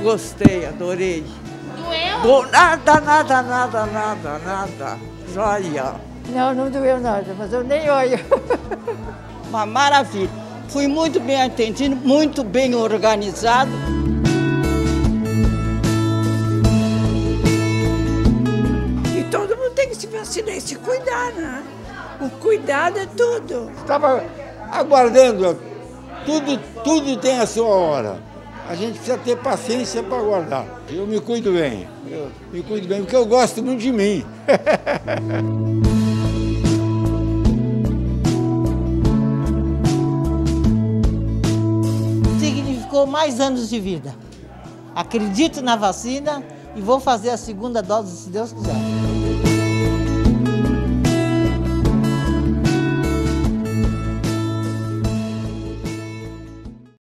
Gostei, adorei. Doeu? Nada. Joia. Não, não doeu nada, mas eu nem olho. Uma maravilha. Fui muito bem atendido, muito bem organizado. E todo mundo tem que se vacinar e se cuidar, né? O cuidado é tudo. Estava aguardando, tudo tem a sua hora. A gente precisa ter paciência para aguardar. Eu me cuido bem, porque eu gosto muito de mim. Significou mais anos de vida. Acredito na vacina e vou fazer a segunda dose, se Deus quiser.